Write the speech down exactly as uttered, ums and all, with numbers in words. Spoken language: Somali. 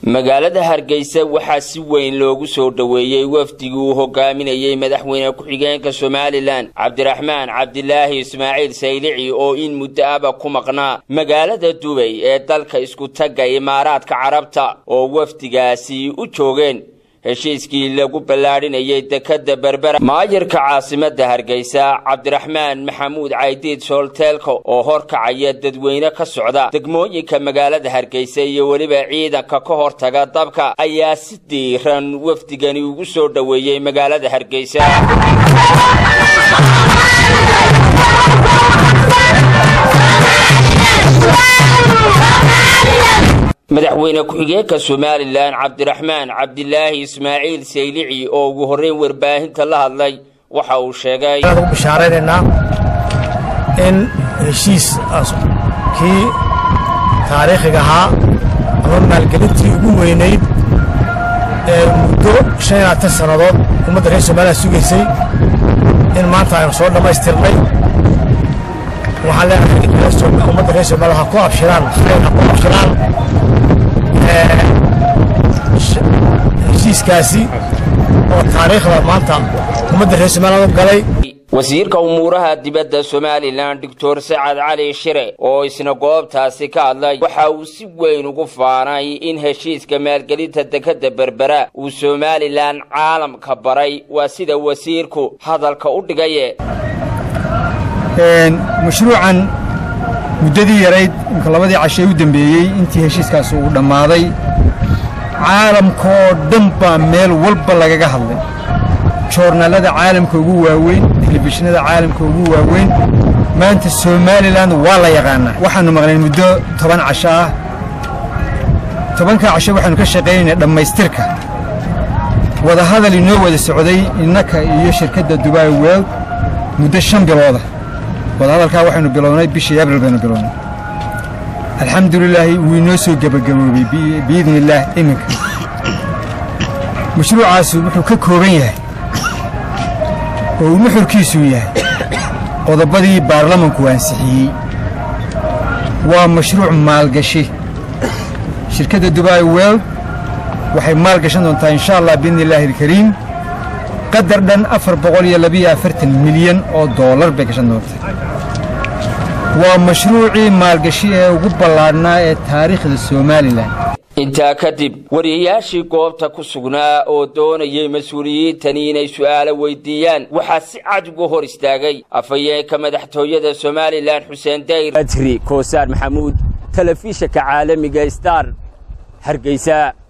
magaalada Hargeysa waxaa si weyn loogu soo dhaweeyay wafdigii uu hogaaminayay madaxweyne ku-xigeenka Somaliland Cabdiraxmaan Cabdilaahi Ismaaciil Saylici oo in muddo ah ku maqnaa magaalada Dubai ee dalka isku taga Imaaraadka Carabta oo wafdigaasi u joogeen heshiiskii lagu ballaarinayay dekada Berbera maayirka caasimadda Hargeysa Cabdiraxmaan Maxamuud Caydiid Solteelko oo horkacaya dadweyne ka socda degmooyinka magaalada Hargeysa iyo waliba ciidanka ka hortaga dabka ayaa si diiran wafdigani ugu soo dhaweeyay magaalada Hargeysa madaxweyne ku-xigeenka Somaliland Cabdiraxmaan Cabdilaahi Ismaaciil Saylici oo ugu horeyn warbaahinta la hadlay waxa uu sheegay bishaareynaa in heshiis kii taariikhiga ahaa ama maalgelintii ugu weynayd ee muddo shan iyo labaatan sanadood ummadda reer Somaliland sugaysay in maanta aynu soo dhamaystirnay waxaa leeyahay ummadda reer Somaliland ha ku abshiraan ha ku abshiraan heshiiskaasi oo taariikhda maanta ummadda reer Somaliland galay wasiirka umuuraha dibadda Somaliland Doctor Saad Cali Shire oo isna goobtaasi ka hadlay waxa uu si weyn ugu faanay in heshiiska maalgelinta dekada Berbera uu Somaliland caalamka baray waa sida wasiirku hadalka u dhigay een mashruucan muddadii yarayd in labadii cashay u dambeeyay intii heshiiskaas uu dhamaaday caalamka oo dhan baa meel walba lagaga hadlay joornaalada caalamka ugu waaweyn telefishinada caalamka ugu waaweyn maanta Somaliland waa la yaqaanaa waxaanu maqnay muddo toban casho ah tobanka casho waxaanu ka shaqeynay dhamaystirka wada hadal inoo wada socday innaka iyo shirkadda Dubai World muddo shan bilood wada hadalka waxaanu bilownay bishii Abriil baynu bilownay alxamdulillah wiinoo soo gabagaboobay biidnillah iminka mashruucaas wuxuu ka kooban yahay oo nuxurkiisu yahay qodobadii baarlamaanku ansixiyay waa mashruuc maalgashi shirkadda Dubai World waxay maalgashan doontaa insha Allah biidnillah alkariim qadar dhan afar boqol iyo laba iyo afartan milyan oo dollar bay gashan doontaa waa mashruucii maalgashi ee ugu ballaadhnaa ee taariikhda Somaliland inta kadib wariyaashii goobta ku sugnaa oo doonayay mas'uuliyiintani inay su'aalo weydiiyaan waxa si cad ugu hor istaagay afayeenka madaxtooyada Somaliland Xuseen Dayr Adri Koosar Maxamuud telefishinka caalamiga Star Hargeysa.